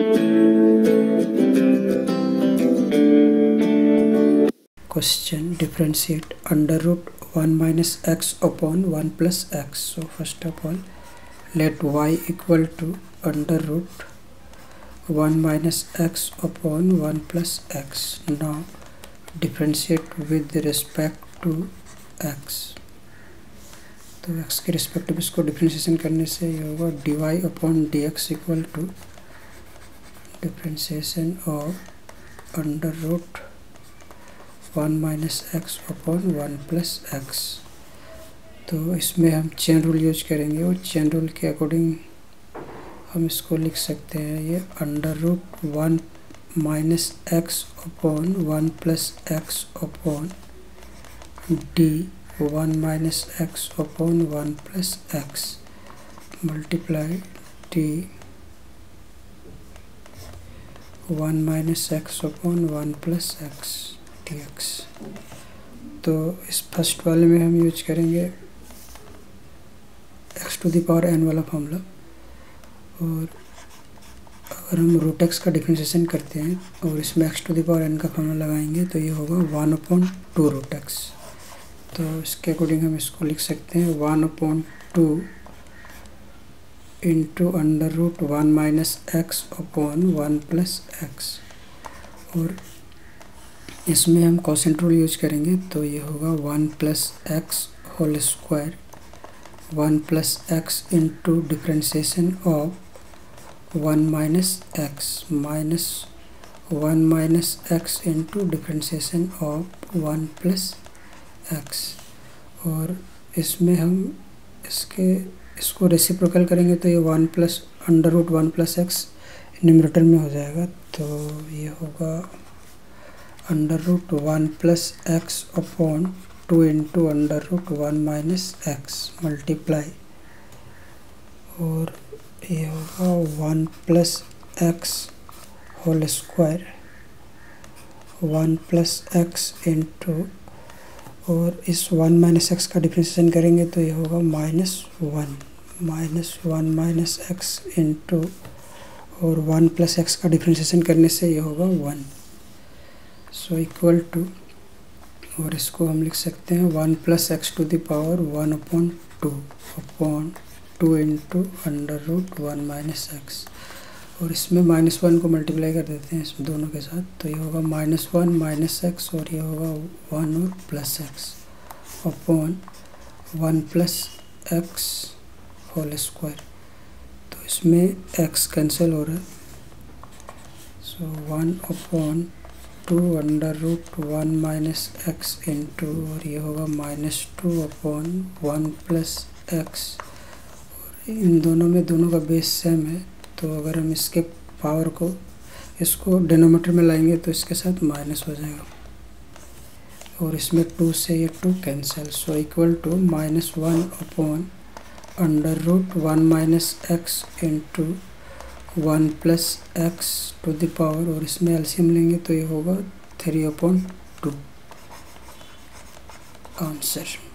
Question: differentiate under root 1 minus x upon 1 plus x. So first of all, let y equal to under root 1 minus x upon 1 plus x. Now differentiate with respect to x. तो x के respect में इसको differentiation करने से ये होगा dy upon dx equal to differentiation of under root 1 minus x upon 1 plus x. तो इसमें हम चेन रूल यूज करेंगे और चेन रूल के अकॉर्डिंग हम इसको लिख सकते हैं, ये under root 1 minus x upon 1 plus x upon D 1 minus x upon 1 plus x multiply D 1 minus x upon 1 plus x dx। तो इस फर्स्ट वाले में हम यूज करेंगे x to the power n वाला फॉर्मूला, और अगर हम रूट x का डिफ्रेंशिएशन करते हैं और इसमें x to the power n का फॉर्मूला लगाएंगे तो ये होगा 1 अपॉन 2 रूट x। तो इसके अकॉर्डिंग हम इसको लिख सकते हैं 1 upon 2 into under root 1 minus x upon 1 plus x, और इसमें हम कोसेंट रूल यूज करेंगे तो ये होगा 1 plus x whole square 1 plus x into differentiation of 1 minus x minus 1 minus x into differentiation of 1 plus x. और इसमें हम इसको रेसिप्रोकल करेंगे तो ये 1 plus under root 1 plus x numerator में हो जाएगा। तो ये होगा under root 1 plus x upon 2 into under root 1 minus x multiply, और ये होगा 1 plus x whole square 1 plus x into, और इस 1 माइनस एक्स का डिफ्रेंशिएशन करेंगे तो ये होगा -1 माइनस एक्स इंटू, और 1 प्लस एक्स का डिफ्रेंशिएशन करने से ये होगा 1। सो इक्वल टू, और इसको हम लिख सकते हैं 1 plus x to the power 1 upon 2 into under root 1 minus x, और इसमें -1 को मल्टीप्लाई कर देते हैं इस दोनों के साथ तो ये होगा -1 माइनस एक्स, और ये होगा 1 और plus x upon 1 plus x whole square. तो इसमें एक्स कैंसिल हो रहा है, so 1 upon 2 under root 1 minus x into, और ये होगा -2 अपॉन 1 प्लस एक्स, और इन दोनों का बेस सेम है तो अगर हम इसके पावर को इसको डिनोमिनेटर में लाएंगे तो इसके साथ माइनस हो जाएगा, और इसमें 2 से ये 2 cancel. So equal to -1 upon under root 1 minus x into 1 plus x to the power, और इसमें एलसीएम लेंगे तो ये होगा 3/2 आंसर।